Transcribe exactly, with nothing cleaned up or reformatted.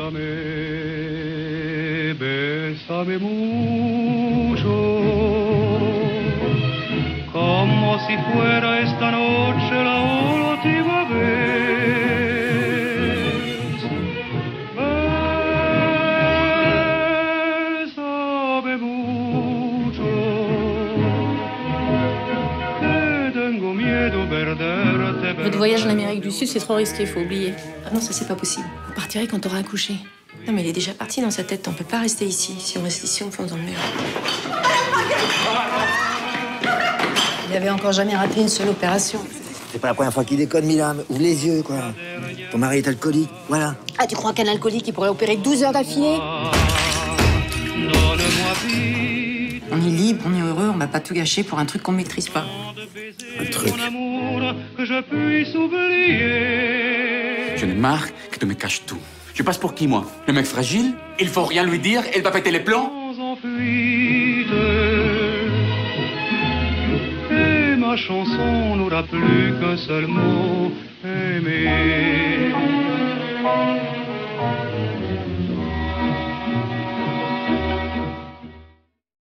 Bésame, bésame mucho, como si fuera esta noche la última vez. Bésame mucho, que tengo miedo perderte. Votre voyage en Amérique du Sud, c'est trop risqué, faut oublier. Ah non, ça c'est pas possible. Vous partirez quand t'auras accouché. Non mais il est déjà parti dans sa tête, on peut pas rester ici. Si on reste ici, on fonce dans le mur. Il avait encore jamais raté une seule opération. C'est pas la première fois qu'il déconne, Milan. Ouvre les yeux, quoi. Ton mari est alcoolique, voilà. Ah, tu crois qu'un alcoolique, il pourrait opérer douze heures d'affilée? On est libre, on est heureux, on va pas tout gâcher pour un truc qu'on maîtrise pas. Un truc. J'en ai marre que tu me caches tout. Je passe pour qui, moi? Le mec fragile? Il faut rien lui dire, elle va péter les plombs? Et ma chanson n'aura plus qu'un seul mot, aimer.